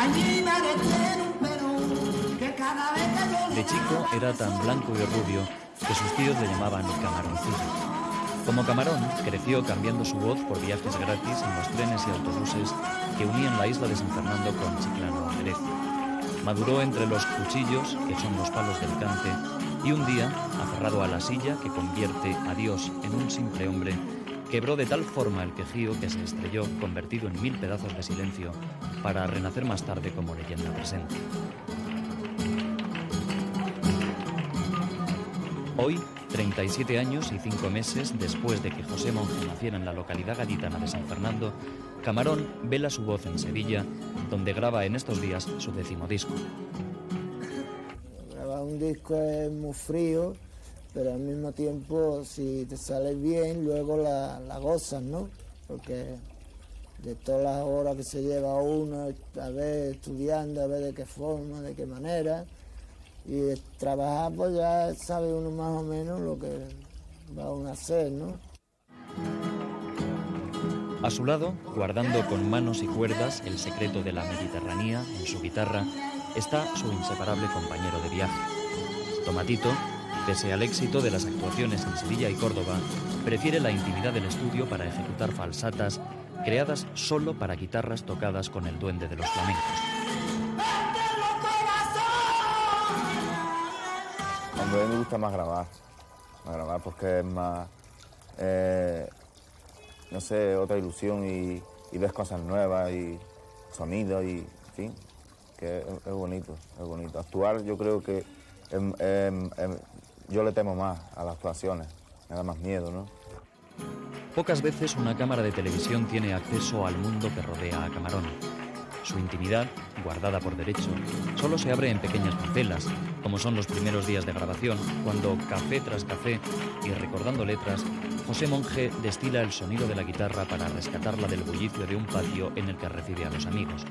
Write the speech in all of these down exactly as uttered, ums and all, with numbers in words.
De chico era tan blanco y rubio que sus tíos le llamaban Camaroncillo. Como Camarón, creció cambiando su voz por viajes gratis en los trenes y autobuses que unían la isla de San Fernando con Chiclana o Jerez. Maduró entre los cuchillos, que son los palos del cante, y un día, aferrado a la silla que convierte a Dios en un simple hombre, quebró de tal forma el quejío que se estrelló, convertido en mil pedazos de silencio, para renacer más tarde como leyenda presente. Hoy, treinta y siete años y cinco meses después de que José Monge naciera en la localidad gaditana de San Fernando, Camarón vela su voz en Sevilla, donde graba en estos días su décimo disco. Grabar un disco es muy frío, pero al mismo tiempo, si te sale bien, luego la, la gozas, ¿no? Porque de todas las horas que se lleva uno, a ver estudiando, a ver de qué forma, de qué manera, y de trabajar, pues ya sabe uno más o menos lo que va uno a hacer, ¿no? A su lado, guardando con manos y cuerdas el secreto de la Mediterránea en su guitarra, está su inseparable compañero de viaje. Tomatito, pese al éxito de las actuaciones en Sevilla y Córdoba, prefiere la intimidad del estudio para ejecutar falsatas creadas solo para guitarras tocadas con el duende de los flamencos. A mí me gusta más grabar, más grabar porque es más, eh, no sé, otra ilusión y, y ves cosas nuevas y sonidos y, en fin, que es, es bonito, es bonito. Actuar yo creo que em, em, em, yo le temo más a las actuaciones, me da más miedo, ¿no? Pocas veces una cámara de televisión tiene acceso al mundo que rodea a Camarón. Su intimidad, guardada por derecho, solo se abre en pequeñas parcelas, como son los primeros días de grabación, cuando, café tras café y recordando letras, José Monge destila el sonido de la guitarra para rescatarla del bullicio de un patio en el que recibe a los amigos.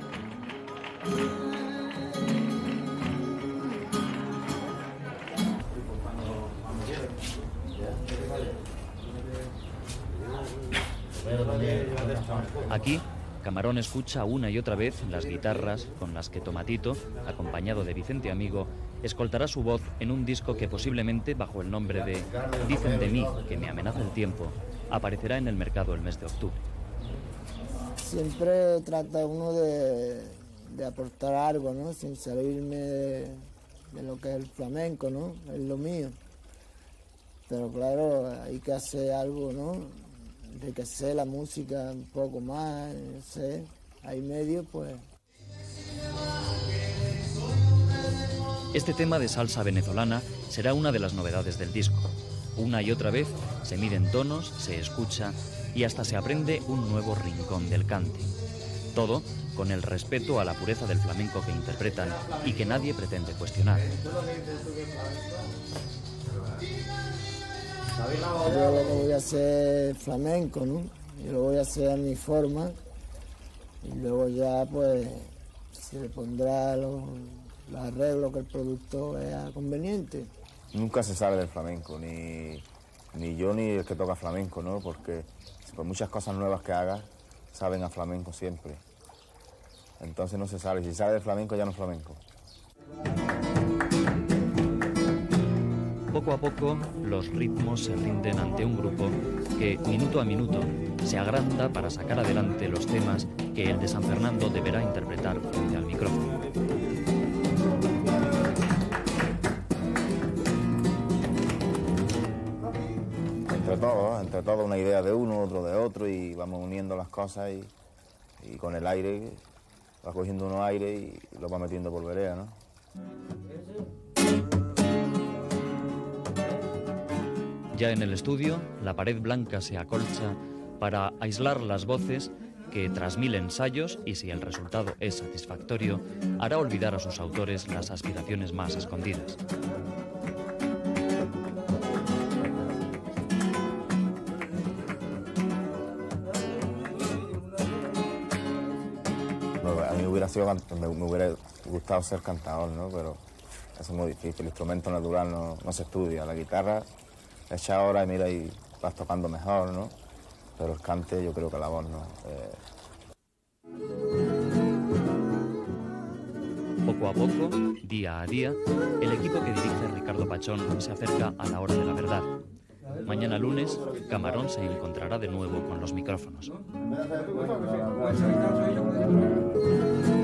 Aquí, Camarón escucha una y otra vez las guitarras con las que Tomatito, acompañado de Vicente Amigo, escoltará su voz en un disco que posiblemente, bajo el nombre de Dicen de mí que me amenaza el tiempo, aparecerá en el mercado el mes de octubre. Siempre trata uno de, de aportar algo, ¿no? Sin salirme de, de lo que es el flamenco, ¿no? Es lo mío. Pero claro, hay que hacer algo, ¿no? Enriquecer la música un poco más, no sé, hay medios, pues. Este tema de salsa venezolana será una de las novedades del disco. Una y otra vez se miden tonos, se escucha y hasta se aprende un nuevo rincón del cante. Todo con el respeto a la pureza del flamenco que interpretan y que nadie pretende cuestionar. Yo lo que voy a hacer flamenco, ¿no? Yo lo voy a hacer a mi forma y luego ya pues se le pondrá los, los arreglos que el productor vea conveniente. Nunca se sale del flamenco, ni, ni yo ni el que toca flamenco, ¿no? Porque por muchas cosas nuevas que hagas, saben a flamenco siempre. Entonces no se sale, si sale del flamenco ya no es flamenco. Poco a poco, los ritmos se rinden ante un grupo que, minuto a minuto, se agranda para sacar adelante los temas que el de San Fernando deberá interpretar frente al micrófono. Entre todos, entre todos, una idea de uno, otro de otro, y vamos uniendo las cosas y, y con el aire, va cogiendo uno aire y lo va metiendo por vereda, ¿no? Ya en el estudio, la pared blanca se acolcha para aislar las voces que, tras mil ensayos, y si el resultado es satisfactorio, hará olvidar a sus autores las aspiraciones más escondidas. A mí hubiera sido, me, me hubiera gustado ser cantador, ¿no? Pero eso es muy difícil, el instrumento natural no, no se estudia, la guitarra echa ahora y mira y vas tocando mejor, ¿no? Pero el cante yo creo que la voz no. Eh... Poco a poco, día a día, el equipo que dirige Ricardo Pachón se acerca a la hora de la verdad. Mañana lunes, Camarón se encontrará de nuevo con los micrófonos.